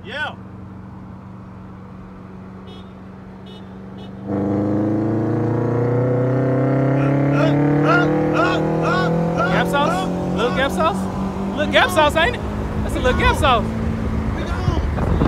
Yeah. Gap sauce? Little gap sauce? Little gap sauce, ain't it? That's a little gap sauce. We gone. That's a little